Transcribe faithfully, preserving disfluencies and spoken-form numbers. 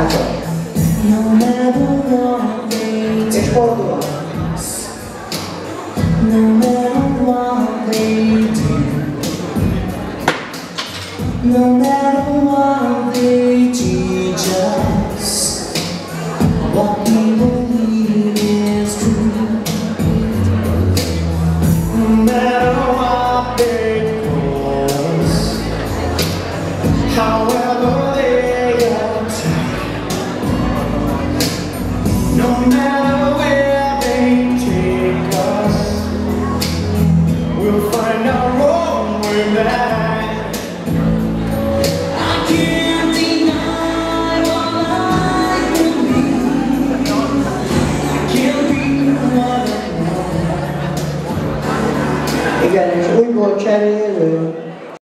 Hátra. És fordul. No matter what they do, no matter what they teach us, what we believe is true. No matter what they call us, however they attack, no matter where they take us, we'll find our own way back. I can't deny what I believe. I can't be what I want. Igen, és úgy volt cserélő.